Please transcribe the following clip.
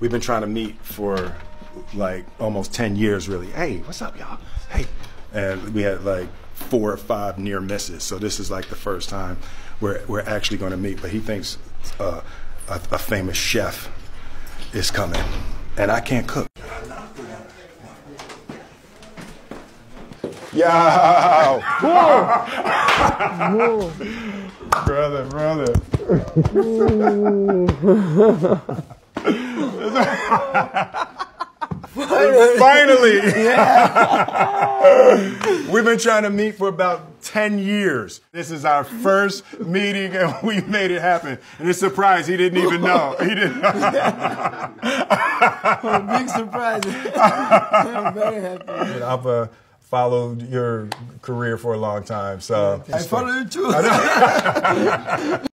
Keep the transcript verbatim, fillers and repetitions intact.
we've been trying to meet for like almost ten years, really. Hey, what's up, y'all? Hey. And we had like four or five near misses. So this is like the first time we're, we're actually going to meet. But he thinks uh, a, a famous chef is coming. And I can't cook. Yo! Whoa! Whoa. Brother, brother. Finally! Yeah. We've been trying to meet for about ten years. This is our first meeting and we made it happen. And it's a surprise, he didn't even know. He didn't know. Oh, big surprise. I'm very happy. I've uh, followed your career for a long time, so. I followed you too.